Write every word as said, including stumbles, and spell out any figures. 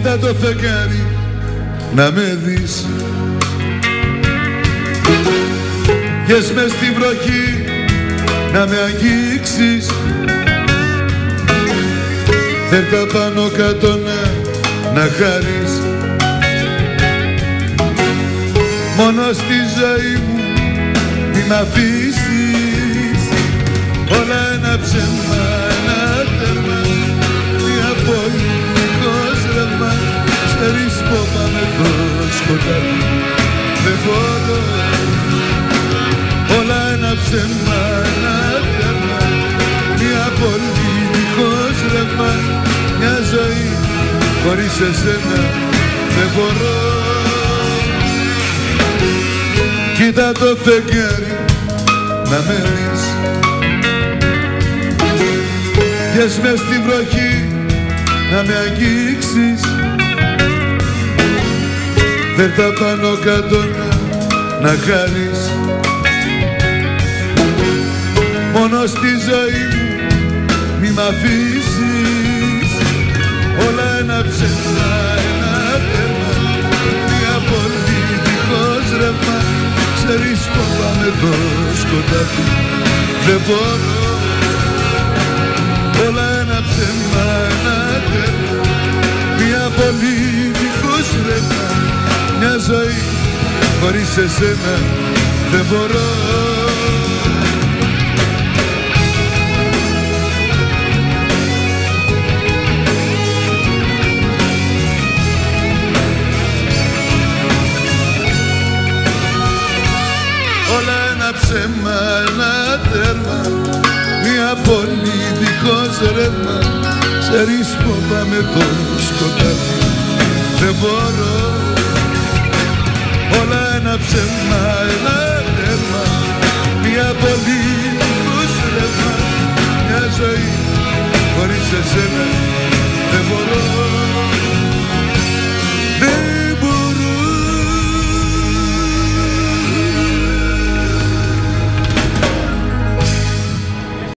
Κοίτα το φεγγάρι να με δεις. Βγες μες στη βροχή να με αγγίξεις. Φέρτα πάνω κάτω να, να χαρείς. Μόνο στη ζωή μου μη μ' αφήσεις. Όλα ένα ψέμα, ένα τέρμα, μια πόλη δίχως ρεύμα. Ξέρεις πω πάμε το σκοτάδι, δεν μπορώ. Όλα ένα ψέμα, ένα τέρμα, μια πόλη δίχως ρεύμα. Μια ζωή χωρίς εσένα δεν μπορώ. Κοίτα το φεγγάρι να με δεις. Βγες μες στη βροχή να με αγγίξεις. Φέρτα πάνω κάτω να, να χαρείς. Μόνο στη ζωή μου μη μ' αφήσεις. Όλα ένα ψέμα, ένα τέρμα, μια πόλη δίχως ρεύμα. Ξέρεις πω πάμε το σκοτάδι, δεν μπορώ. Όλα ένα ψέμα, ένα τέρμα, μια πόλη δίχως ρεύμα. Μια ζωή χωρίς εσένα δεν μπορώ. Όλα ένα ψέμα, ένα τέρμα, μια πόλη δίχως ρεύμα. Ξέρεις πω πάμε το σκοτάδι, δεν μπορώ. Όλα ένα ψέμα, ένα τέρμα, μια πόλη δίχως ρεύμα. Μια ζωή χωρίς εσένα